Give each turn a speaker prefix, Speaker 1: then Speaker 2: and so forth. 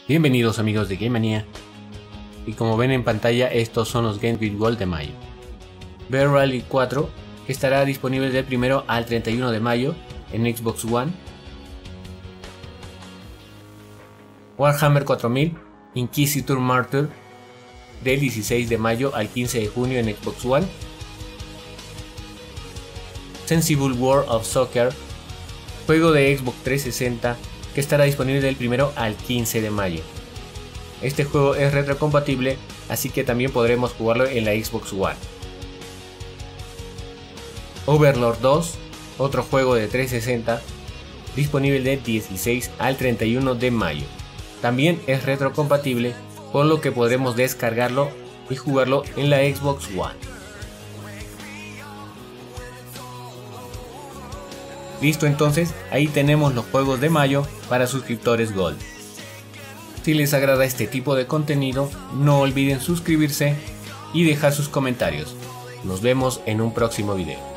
Speaker 1: Bienvenidos amigos de GameMania, y como ven en pantalla estos son los Games with Gold de mayo. Bear Rally 4, que estará disponible del 1 al 31 de mayo en Xbox One. Warhammer 4000 Inquisitor Martyr, del 16 de mayo al 15 de junio en Xbox One. Sensible World of Soccer, juego de Xbox 360, que estará disponible del 1 al 15 de mayo. Este juego es retrocompatible, así que también podremos jugarlo en la Xbox One. Overlord 2, otro juego de 360, disponible del 16 al 31 de mayo. También es retrocompatible, por lo que podremos descargarlo y jugarlo en la Xbox One. Listo, entonces ahí tenemos los juegos de mayo para suscriptores Gold. Si les agrada este tipo de contenido, no olviden suscribirse y dejar sus comentarios. Nos vemos en un próximo video.